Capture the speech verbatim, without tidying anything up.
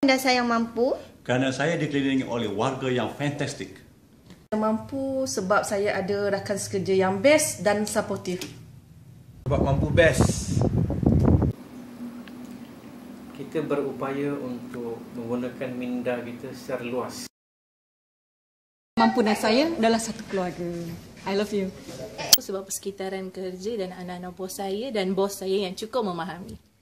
Dan saya mampu kerana saya dikelilingi oleh warga yang fantastik. Saya mampu sebab saya ada rakan sekerja yang best dan supportive. Sebab mampu best. Kita berupaya untuk menggunakan minda kita secara luas. Mampu dan saya adalah satu keluarga. I love you. Sebab persekitaran kerja dan anak-anak bos saya dan bos saya yang cukup memahami.